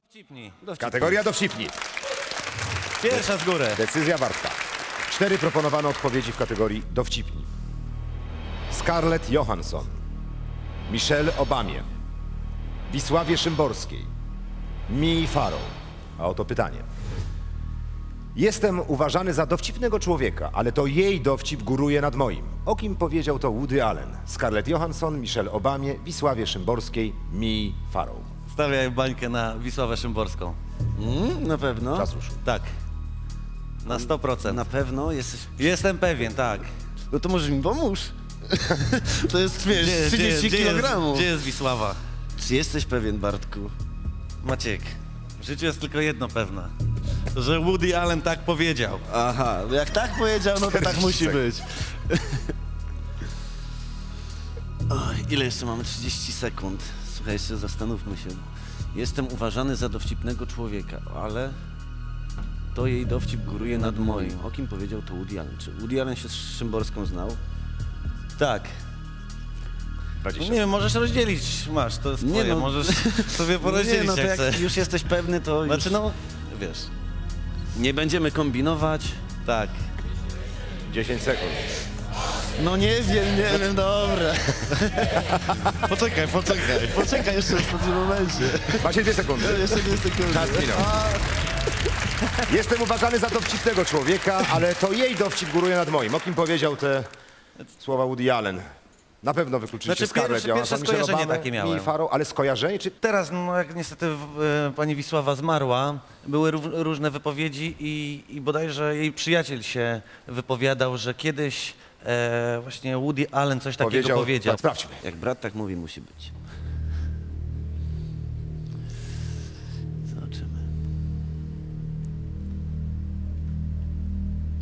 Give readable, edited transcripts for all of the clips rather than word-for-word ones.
Dowcipni. Kategoria dowcipni. Pierwsza z góry. Decyzja Bartka. 4 proponowane odpowiedzi w kategorii dowcipni. Scarlett Johansson, Michelle Obamie, Wisławie Szymborskiej, Mii Farrow. A oto pytanie. Jestem uważany za dowcipnego człowieka, ale to jej dowcip góruje nad moim. O kim powiedział to Woody Allen? Scarlett Johansson, Michelle Obamie, Wisławie Szymborskiej, Mii Farrow. Stawiaj bańkę na Wisławę Szymborską. Na pewno. Czas ruszył. Tak. Na 100%. Na pewno jesteś... Jestem pewien, tak. No to może mi pomóż. To jest, wiesz, 30 kg. Gdzie jest Wisława? Czy jesteś pewien, Bartku? Maciek, w życiu jest tylko jedno pewne. To, że Woody Allen tak powiedział. Aha, jak tak powiedział, no to tak musi być. Oj, ile jeszcze mamy? 30 sekund. Słuchaj, jeszcze zastanówmy się. Jestem uważany za dowcipnego człowieka, ale to jej dowcip góruje nad moim. O kim powiedział to Woody Allen? Czy Woody Allen się z Szymborską znał? Tak. 20 Nie wiem, możesz rozdzielić, masz, to jest Nie twoje, no. możesz sobie porozdzielić, Nie, no to jak jak chcesz. już jesteś pewny, to już Znaczy, no, wiesz, nie będziemy kombinować. tak. 10 sekund. No nie wiem, dobra. Poczekaj. Poczekaj jeszcze w tym momencie. Macie 2 sekundy. Jeszcze 2 sekundy. Czas minął. Jestem uważany za dowcipnego człowieka, ale to jej dowcip góruje nad moim. O kim powiedział te słowa Woody Allen? Na pewno wykluczyliście Znaczy, Scarlett pierwsze Johansson, Michelle skojarzenie Obamę, takie miałem. Mii Farrow, ale skojarzenie czy... Teraz, no jak niestety pani Wisława zmarła, były różne wypowiedzi i bodajże jej przyjaciel się wypowiadał, że kiedyś właśnie Woody Allen coś takiego powiedział. Tak, sprawdźmy. Jak brat tak mówi, musi być. Zobaczymy.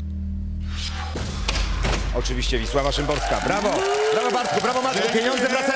Oczywiście Wisława Szymborska. Brawo! Brawo Bartku, brawo Matku, pieniądze wracają